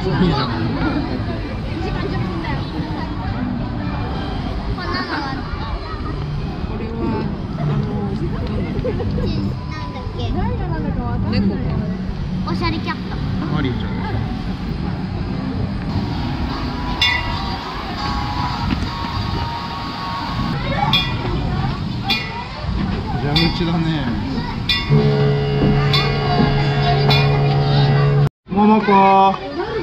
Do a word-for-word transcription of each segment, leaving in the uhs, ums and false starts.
いいじゃん。 これはあのなんだっけ。 猫か。 おしゃれキャット。 マリーちゃん。蛇口だね。ももこ。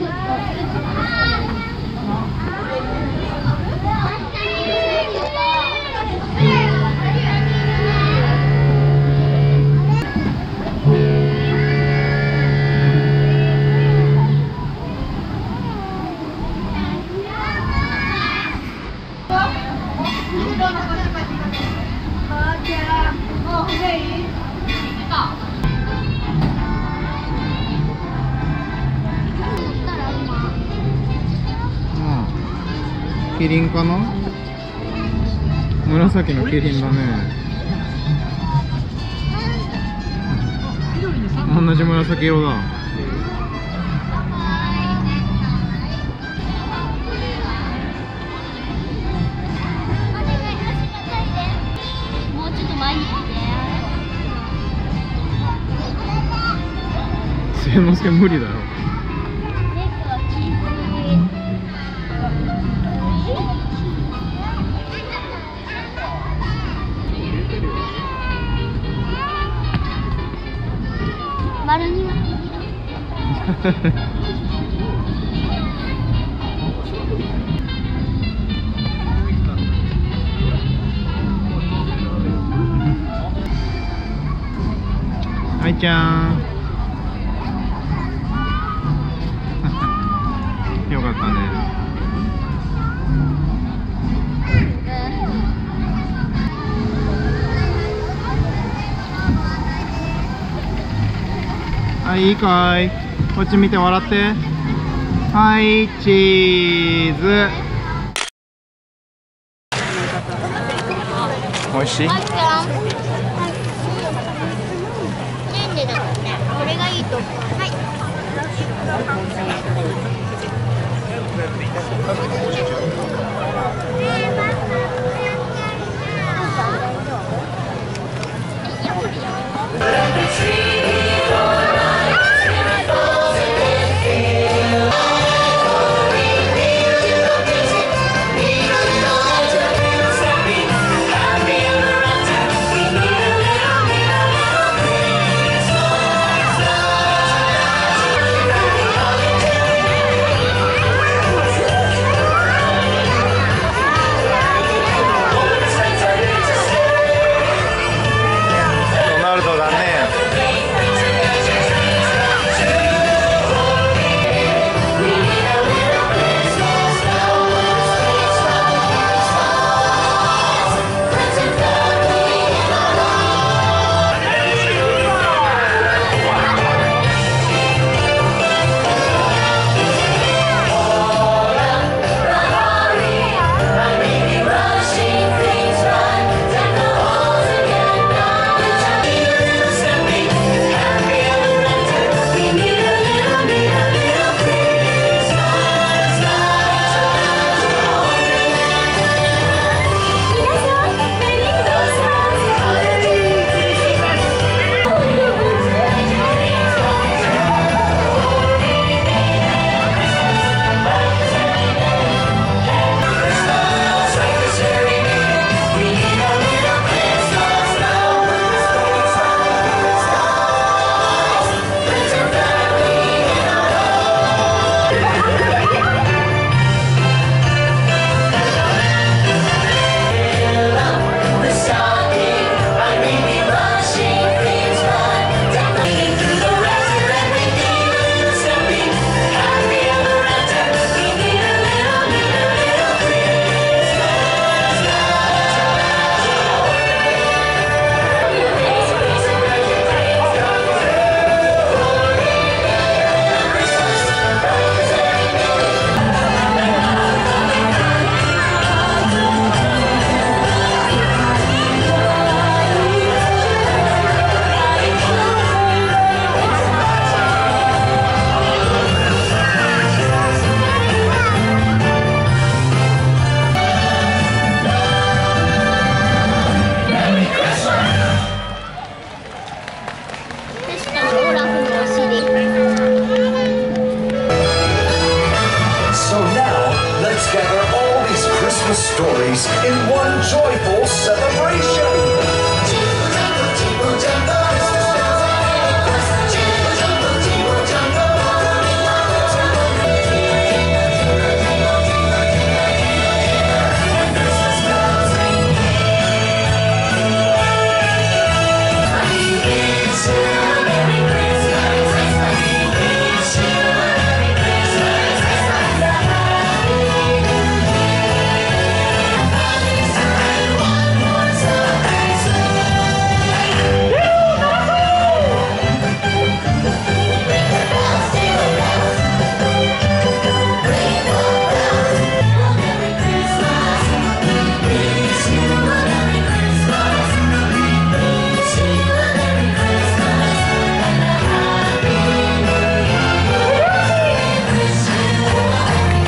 キリンかな？紫のキリンだね。同じ紫色だ。 もうちょっと前に行って。 末之助無理だよ。 丸にははいちゃんよかったね。はい、いいかい。こっち見て笑って。はい、チーズ。おいしい。 あいちゃん。ねんねだからね。これがいいと思う。はい。 stories in one joyful celebration. Jingle jangle, jingle jangle. Jingle jangle, jingle jangle. Christmas bells ring. We wish you a Merry Christmas. We wish you a Merry Christmas and a Happy New Year. And one more celebration. Ring the bells, jingle bells. Ring the bells. A Merry Christmas. We wish you a Merry Christmas. We wish you a Merry Christmas and a Happy New Year. We wish you a Merry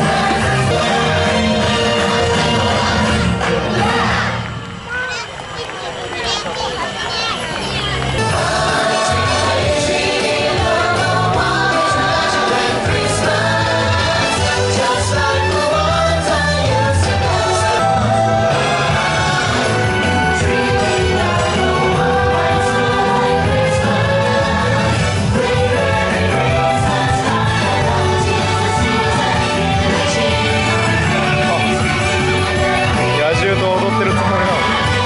Christmas. Just like the ones I used to know. Dreaming of the ones like Christmas. Merry Christmas, time of Jesus season. 野獣と踊ってるつもりなの。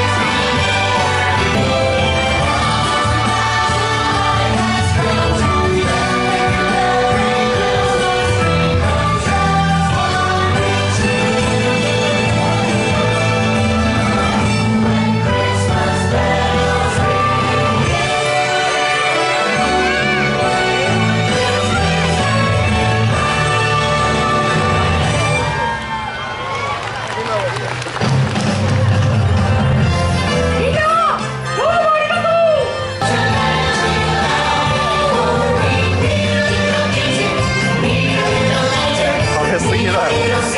食べ過ぎだよ。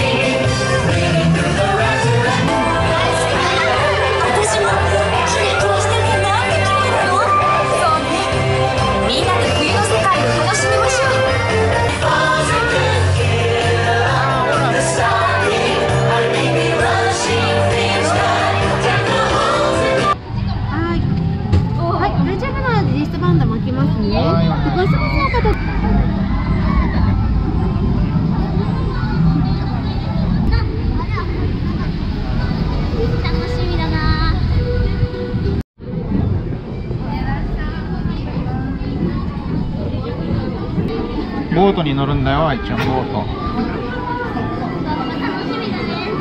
私もキラキラしててなんて綺麗なの。そうね、みんなで冬の世界を楽しみましょう。 はい、大丈夫なのでリストバンド巻きますね。 はいで、ご質問の方。 楽しみだな。 ボートに乗るんだよ、あいちゃん、ボート。 楽しみだね。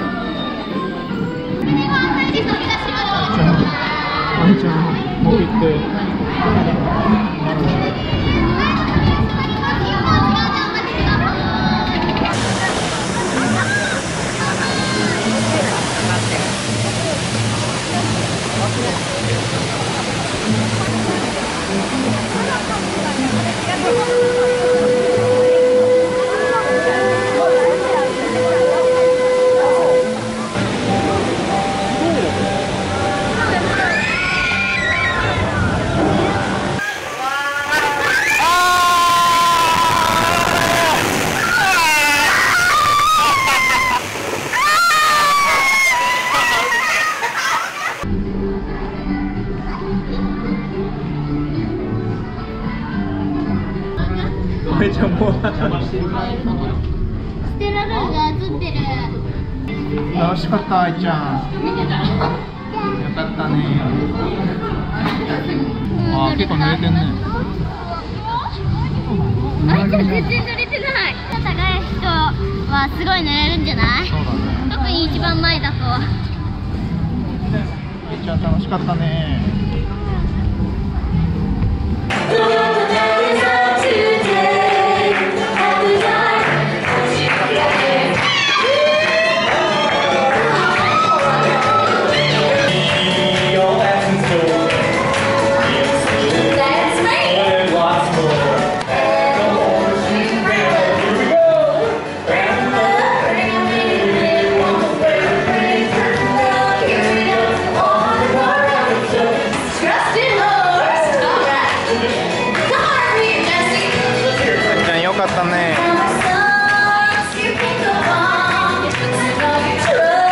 それでは本日の東窓。 あいちゃん、もう行って。あいちゃんもうステラルーが映ってる。 楽しかった、あいちゃん。よかったね。あー、結構濡れてんね。 あいちゃん全然濡れてない。高い人はすごい濡れるんじゃない？ そうだね。 特に一番前だと。 あいちゃん楽しかったね。よかったね。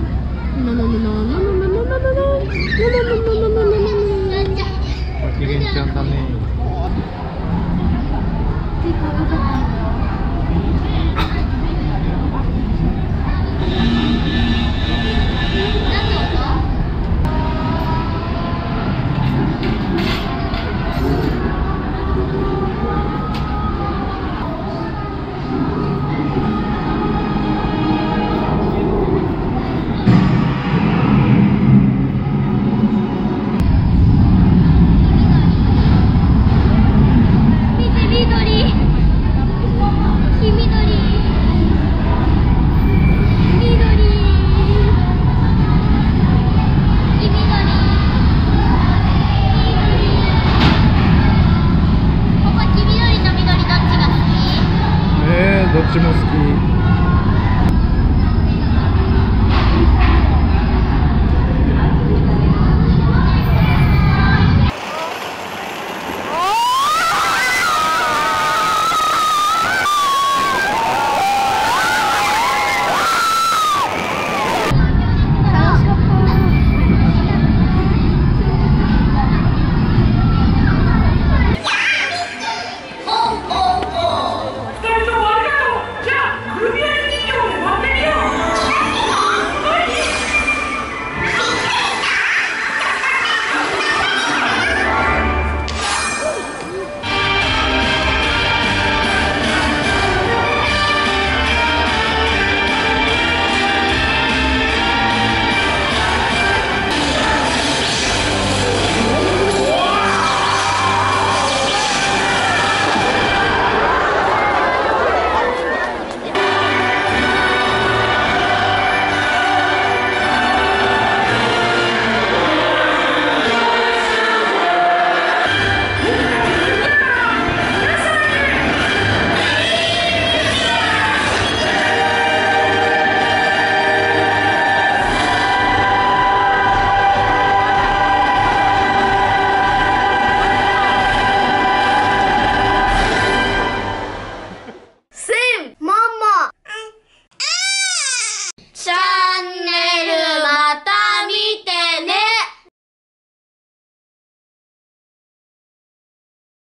ののののののののののののの。 ご機嫌ちゃんだね。どっちも好き。